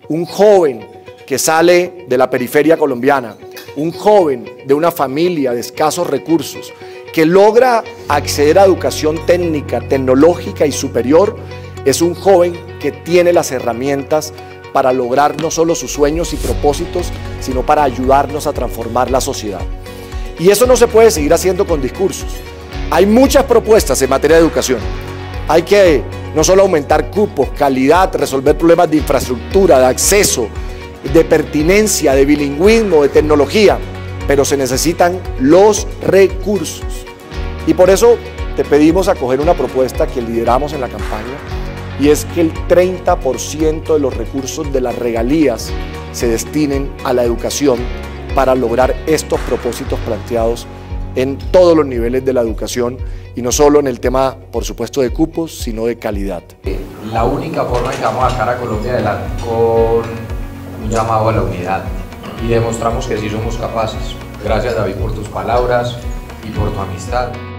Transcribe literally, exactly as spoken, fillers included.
un joven que sale de la periferia colombiana, un joven de una familia de escasos recursos, que logra acceder a educación técnica, tecnológica y superior, es un joven que tiene las herramientas para lograr no solo sus sueños y propósitos, sino para ayudarnos a transformar la sociedad. Y eso no se puede seguir haciendo con discursos. Hay muchas propuestas en materia de educación. Hay que no solo aumentar cupos, calidad, resolver problemas de infraestructura, de acceso, de pertinencia, de bilingüismo, de tecnología, pero se necesitan los recursos. Y por eso te pedimos acoger una propuesta que lideramos en la campaña, y es que el treinta por ciento de los recursos de las regalías se destinen a la educación para lograr estos propósitos planteados en todos los niveles de la educación, y no solo en el tema, por supuesto, de cupos, sino de calidad. La única forma en que vamos a sacar a Colombia adelante con un llamado a la unidad, y demostramos que sí somos capaces. Gracias, David, por tus palabras y por tu amistad.